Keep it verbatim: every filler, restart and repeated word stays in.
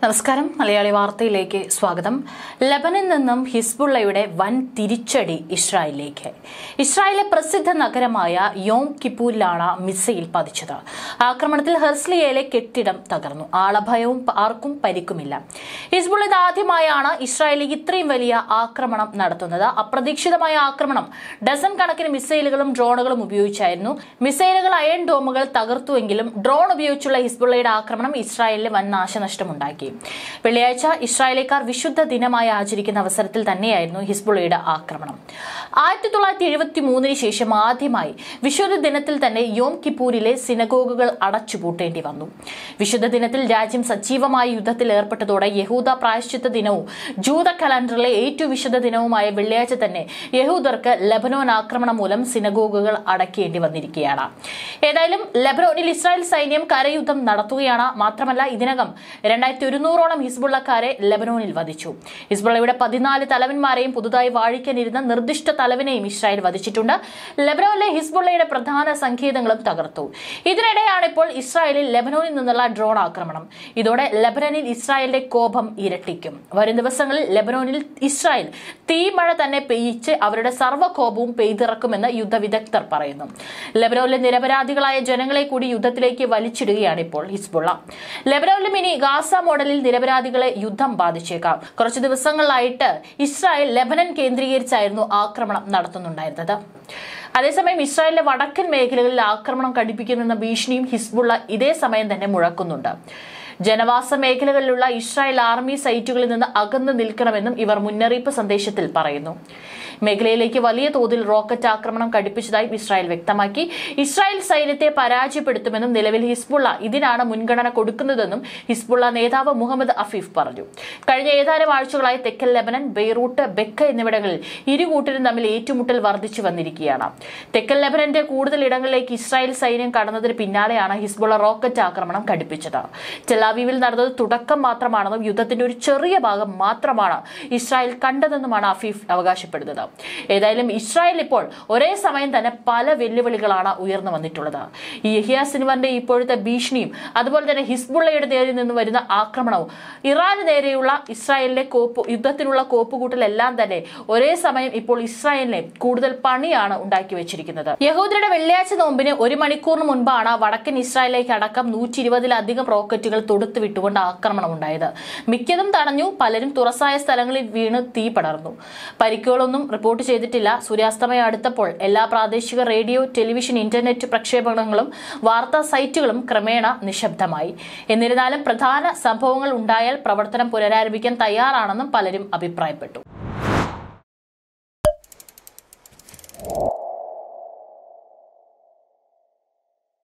നമസ്കാരം മലയാളി വാർത്തയിലേക്ക് സ്വാഗതം. ലെബനിൽ നിന്നും ഹിസ്ബുള്ളയുടെ വൻ തിരിച്ചടി ഇസ്രായേലിലേക്ക്. ഇസ്രായേലിലെ പ്രസിദ്ധ നഗരമായ യോം കിപ്പൂരിലാണ് മിസൈൽ പതിച്ചത്. ആക്രമണത്തിൽ ഹെർസ്ലിയയിലെ കെട്ടിടം തകർന്നു. ആളഭയവും ആർക്കും പരിക്കുമില്ല. ഹിസ്ബുള്ള ഇതാദ്യമായാണ് ഇസ്രായേലിൽ ഇത്രയും വലിയ ആക്രമണം നടത്തുന്നത്. അപ്രതീക്ഷിതമായ ആക്രമണം ഡസൻ കണക്കിന് മിസൈലുകളും ഡ്രോണുകളും ഉപയോഗിച്ചായിരുന്നു. മിസൈലുകൾ അയൺ ഡോമുകൾ തകർത്തുവെങ്കിലും ഡ്രോൺ ഉപയോഗിച്ചുള്ള ഹിസ്ബുള്ളയുടെ ആക്രമണം ഇസ്രായേലിന് വൻ നാശനഷ്ടമുണ്ടാക്കി. വെള്ളിയാഴ്ച ഇസ്രായേലിക്കാർ വിശുദ്ധ ദിനമായി ആചരിക്കുന്ന അവസരത്തിൽ തന്നെയായിരുന്നു ഹിസ്ബുള്ളയുടെ ആക്രമണം. ആയിരത്തി തൊള്ളായിരത്തി എഴുപത്തി മൂന്നിന് ശേഷം ആദ്യമായി വിശുദ്ധ ദിനത്തിൽ തന്നെ യോം കിപ്പൂരിലെ സിനഗോഗുകൾ അടച്ചുപൂട്ടേണ്ടി വന്നു. വിശുദ്ധ ദിനത്തിൽ രാജ്യം സജീവമായ യുദ്ധത്തിൽ ഏർപ്പെട്ടതോടെ യഹൂദ പ്രായശ്ചിത്ത ദിനവും ജൂത കലണ്ടറിലെ ഏറ്റവും വിശുദ്ധ ദിനവുമായ വെള്ളിയാഴ്ച തന്നെ യഹൂദർക്ക് ലെബനോൻ ആക്രമണം മൂലം സിനഗോഗുകൾ അടയ്ക്കേണ്ടി വന്നിരിക്കുകയാണ്. ഏതായാലും ലെബനോനിൽ ഇസ്രായേൽ സൈന്യം കരയുദ്ധം നടത്തുകയാണ്. മാത്രമല്ല ഇതിനകം രണ്ടായിരത്തി ഒരുന്നൂറോളം ഹിസ്ബുള്ളക്കാരെ ലെബനോനിൽ വധിച്ചു. ഹിസ്ബുള്ളയുടെ പതിനാല് തലവന്മാരെയും പുതുതായി വാഴിക്കാനിരുന്ന നിർദ്ദിഷ്ട തലവനെയും ഇസ്രായേൽ വധിച്ചിട്ടുണ്ട്. ലെബനോനിലെ ഹിസ്ബുള്ളയുടെ പ്രധാന സങ്കേതങ്ങളും തകർത്തു. ഇതിനിടെയാണ് ഇപ്പോൾ ഇസ്രായേലിൽ ലെബനോനിൽ നിന്നുള്ള ഡ്രോൺ ആക്രമണം. ഇതോടെ ലെബനനിൽ ഇസ്രായേലിന്റെ കോപം ഇരട്ടിക്കും. വരും ദിവസങ്ങളിൽ ലെബനോനിൽ ഇസ്രായേൽ തീമഴ തന്നെ പെയ്യിച്ച് അവരുടെ സർവ്വകോപവും പെയ്തിറക്കുമെന്ന് യുദ്ധവിദഗ്ധർ പറയുന്നു. ലെബനോനിലെ നിരപരാധികളായ ജനങ്ങളെ കൂടി യുദ്ധത്തിലേക്ക് വലിച്ചിടുകയാണ് ഇപ്പോൾ ഹിസ്ബുള്ള. ലെബനോനിലും ഇനി ഗാസ മോഡലിൽ നിരപരാധികളെ യുദ്ധം ബാധിച്ചേക്കാം. കുറച്ചു ദിവസങ്ങളിലായിട്ട് ഇസ്രായേൽ ലെബനൻ കേന്ദ്രീകരിച്ചായിരുന്നു ആക്രമണം നടത്തുന്നുണ്ടായിരുന്നത്. അതേസമയം ഇസ്രായേലിലെ വടക്കൻ മേഖലകളിൽ ആക്രമണം കടുപ്പിക്കുമെന്ന ഭീഷണിയും ഹിസ്ബുള്ള ഇതേ സമയം തന്നെ മുഴക്കുന്നുണ്ട്. ജനവാസ മേഖലകളിലുള്ള ഇസ്രായേൽ ആർമി സൈറ്റുകളിൽ നിന്ന് അകന്നു നിൽക്കണമെന്നും ഇവർ മുന്നറിയിപ്പ് സന്ദേശത്തിൽ പറയുന്നു. മേഖലയിലേക്ക് വലിയ തോതിൽ റോക്കറ്റ് ആക്രമണം കടുപ്പിച്ചതായും ഇസ്രായേൽ വ്യക്തമാക്കി. ഇസ്രായേൽ സൈന്യത്തെ പരാജയപ്പെടുത്തുമെന്നും നിലവിൽ ഹിസ്ബുള്ള ഇതിനാണ് മുൻഗണന കൊടുക്കുന്നതെന്നും ഹിസ്ബുള്ള നേതാവ് മുഹമ്മദ് അഫീഫ് പറഞ്ഞു. കഴിഞ്ഞ ഏതാനും ആഴ്ചകളായി തെക്കൻ ലെബനൻ, ബെയ്റൂട്ട്, ബെക്ക എന്നിവിടങ്ങളിൽ ഇരുകൂട്ടരും തമ്മിൽ ഏറ്റുമുട്ടൽ വർദ്ധിച്ചു വന്നിരിക്കുകയാണ്. തെക്കൻ ലെബനന്റെ കൂടുതൽ ഇടങ്ങളിലേക്ക് ഇസ്രായേൽ സൈന്യം കടന്നതിന് പിന്നാലെയാണ് ഹിസ്ബുള്ള റോക്കറ്റ് ആക്രമണം കടുപ്പിച്ചത്. ടെലവീവിൽ നടന്നത് തുടക്കം മാത്രമാണെന്നും യുദ്ധത്തിന്റെ ഒരു ചെറിയ ഭാഗം മാത്രമാണ് ഇസ്രായേൽ കണ്ടതെന്നുമാണ് അഫീഫ് അവകാശപ്പെടുന്നത്. ഏതായാലും ഇസ്രായേൽ ഇപ്പോൾ ഒരേ സമയം തന്നെ പല വെല്ലുവിളികളാണ് ഉയർന്നു വന്നിട്ടുള്ളത്. ഈ യഹിയ സിൻവറിന്റെ ഇപ്പോഴത്തെ ഭീഷണിയും അതുപോലെ തന്നെ ഹിസ്ബുള്ളയുടെ നേരിൽ നിന്ന് വരുന്ന ആക്രമണവും ഇറാന് നേരെയുള്ള ഇസ്രായേലിന്റെ കോപ്പ് യുദ്ധത്തിനുള്ള കോപ്പുകൂട്ടലെല്ലാം തന്നെ ഒരേ സമയം ഇപ്പോൾ ഇസ്രായേലിനെ കൂടുതൽ പണിയാണ് ഉണ്ടാക്കി വെച്ചിരിക്കുന്നത്. യഹൂദരുടെ വെള്ളിയാഴ്ച നോമ്പിന് ഒരു മണിക്കൂറിന് മുൻപാണ് വടക്കൻ ഇസ്രായേലിലേക്ക് അടക്കം നൂറ്റി ഇരുപതിലധികം റോക്കറ്റുകൾ തൊടുത്തു വിട്ടുകൊണ്ട് ആക്രമണം ഉണ്ടായത്. മിക്കതും തടഞ്ഞു. പലരും തുറസായ സ്ഥലങ്ങളിൽ വീണ് തീ പടർന്നു. പരിക്കുകളൊന്നും റിപ്പോർട്ട് ചെയ്തിട്ടില്ല. സൂര്യാസ്തമയം അടുത്തപ്പോൾ എല്ലാ പ്രാദേശിക റേഡിയോ, ടെലിവിഷൻ, ഇന്റർനെറ്റ് പ്രക്ഷേപണങ്ങളും വാർത്താ സൈറ്റുകളും ക്രമേണ നിശബ്ദമായി. എന്നിരുന്നാലും പ്രധാന സംഭവങ്ങൾ ഉണ്ടായാൽ പ്രവർത്തനം പുനരാരംഭിക്കാൻ തയ്യാറാണെന്നും പലരും അഭിപ്രായപ്പെട്ടു.